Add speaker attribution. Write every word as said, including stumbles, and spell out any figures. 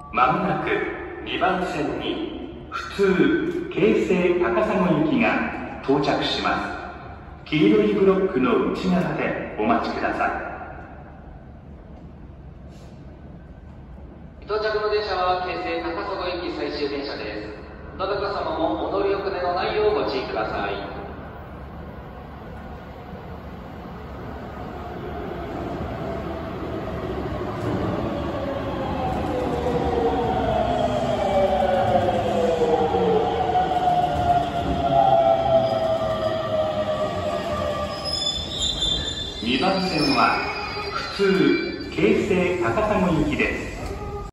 Speaker 1: まもなくにばん線に普通京成高砂行きが到着します。黄色いブロックの内側でお待ちください。
Speaker 2: 到着の電車は京成高砂行き最終電車です。どなた様もお乗り遅れのないようご注意ください。
Speaker 1: にばん線は普通京成高砂行きです。